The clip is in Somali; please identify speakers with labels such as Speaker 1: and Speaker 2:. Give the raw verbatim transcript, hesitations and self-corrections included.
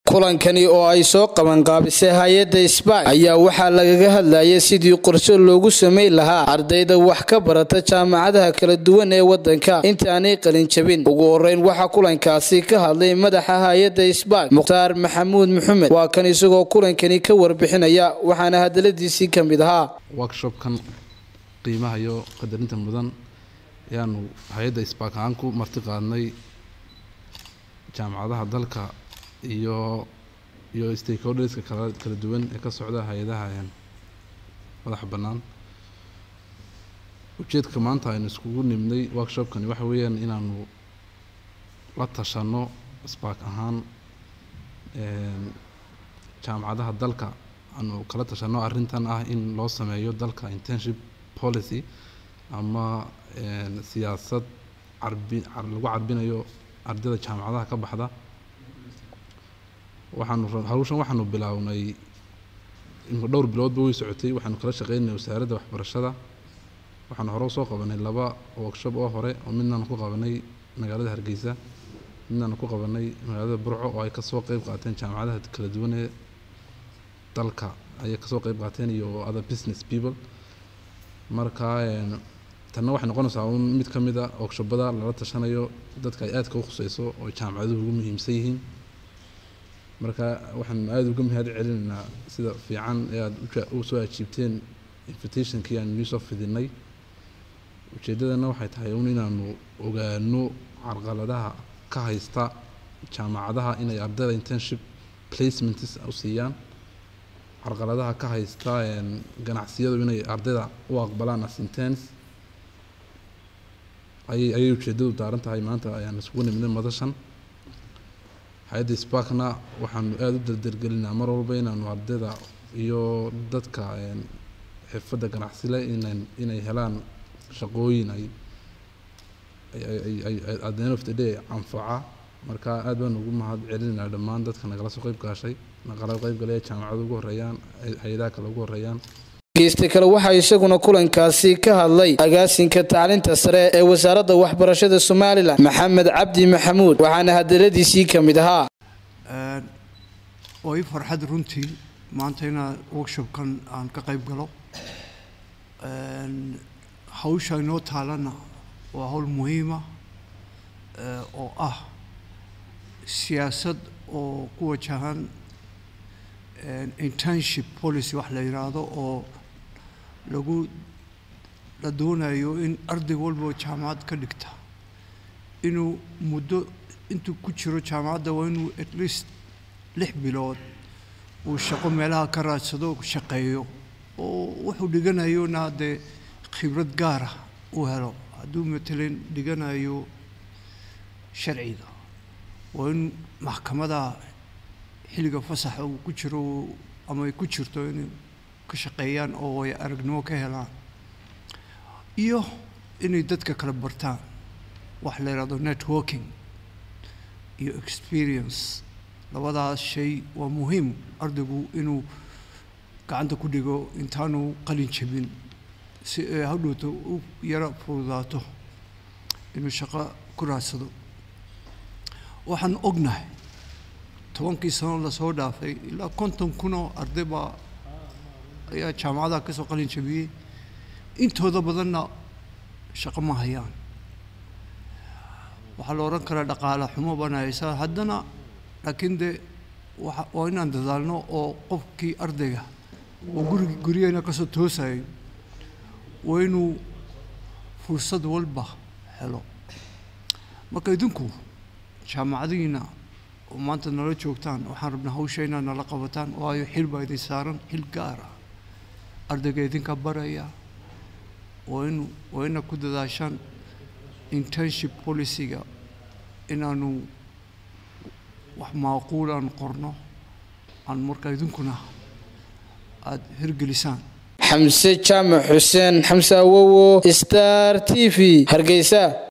Speaker 1: kulankani oo ay soo qaban qaabisay hay'adda Spark ayaa waxa lagaga hadlayay sidii qorshe loogu sameeyay lahaa ardayda wax ka barata jaamacadaha kala duwan ee wadanka inta aanay qalin jabin. ugu horeyn waxa kulankaasi ka hadlay madaxa hay'adda Spark Mukhtaar Maxamuud Maxamed waa kan isagoo kulankani ka warbixinaya waxaana hadaladiisii kamid ahaa
Speaker 2: workshop kan qiimaha iyo qadarinta mudan yaanu hay'adda Spark aan ku marti qaadnay jaamacadaha dalka iyo iyo stakeholders kala kala duwan ee ka socda hay'adaha madax banaan. ujeedka maanta aynu iskugu nimnay workshop-kani waxa weeyaan inaanu la tashano Spark ahaan een jaamacadaha dalka aanu kala tashano arrintan ah in loo sameeyo dalka internship policy ama een siyaasad carbi lagu carbinayo ardayda jaamacadaha ka baxda. waxaanu hawshan waxaanu bilownay in dhowr bilood buu socotay waxaanu kala shaqeynay wasaaradda waxbarashada. waxaanu hore soo qabanay laba workshop oo hore oo midna ku qabanay magaalada Hargeysa midna ku qabanay magaalada Burco oo ay ka soo qayb qaateen jaamacadaha kala duwan ee dalka ay ka soo qayb qaateen iyo other business people. marka tanna waxay noqonaysaa mid ka mid ah workshop-bada la tashanayo dadka ay aad ka khusayso oo jaamacaduhu ugu muhiimsan yihiin. marka waxaan aad uga mahad celinaa sida fiican ee aad u soo ajiibteen invitation-kii aan news of fidinay. ujeedadana waxay tahay inaanu ogaano carqaladaha ka haysta jaamacadaha inay ardayda internship placements u siiyaan, carqaladaha ka haysta ganacsiyadu inay ardayda u aqbalaan as interns. ay ay ujeedadu daaran tahay maanta ayaan isugu nimid madashan. hay'adda Spark-na waxaanu aad u dardargelinaa mar walba inaanu ardayda iyo dadka xirfadda ganacsiga inay inay helaan shaqooyin ay ay ay at the end of the day anfaca. marka aad baan ugu mahad celinaa dhammaan dadka nagala soo qayb gaashay nagala qayb galay jaamacadaha ugu horeeyaan hay'adaha kale ugu horeeyaan.
Speaker 1: geesta kale waxa isaguna kulankaasi ka hadlay agaasinka tacliinta sare ee wasaaradda waxbarashada Soomaaliland Maxamed Cabdi Maxamuud waxaana hadaladiisii kamid ahaa
Speaker 3: ee oo farxad runtii maanta in workshop-kan aan ka qayb galo. een hawsha inoo taalana waa hawl muhiim ah oo ah siyaasad oo ku wajahan internship policy wax la yiraahdo oo lagu la doonayo in arday walba jaamacad ka dhigta inuu muddo intuu ku jiro jaamacadda waa inuu at least lix bilood uu shaqo meelaha ka raadsado shaqeeyo oo wuxuu dhiganayo naade khibrad gaar ah uu helo. hadduu matalan dhiganayo sharciga waa in maxkamada xilliga fasaxa uu ku jiro ama ay ku jirto in ka shaqeeyaan oo ay aragnimo ka helaan iyo inay dadka kala bartaan wax la yiraahdo networking iyo experience. labadaas shay waa muhiim ardaygu inuu gacanta ku dhigo intaanu qalin jabin si ay hadhowto u yara fududaato inuu shaqo ku raadsado. waxaan ognahay tobankii sano la soo dhaafay ilaa konton kun oo arday baa ayaa jaamacadaha ka soo qalin jabiyay intooda badanna shaqo ma hayaan. waxaa la oran karaa dhaqaale xumo banaysa haddana laakiin de waa inaan dadaalno oo qofkii ardayga oo guriga guriyana ka soo toosay waa inuu fursad walba helo. marka idinku jaamacadiina oo maanta nala joogtaan waxaan rabnaa hawsha inaad nala qabataan waayo xil baa idin saaran xil gaar ah ardayga idinka baraya waa in waa in ku dadaashaan internship policy-ga inaanu wax macquul aan qorno aan marka idinkuna aad hirgelisaan.
Speaker 1: Xamse Jaamac Xuseen Xamse Awowo Star T V Hargeysa.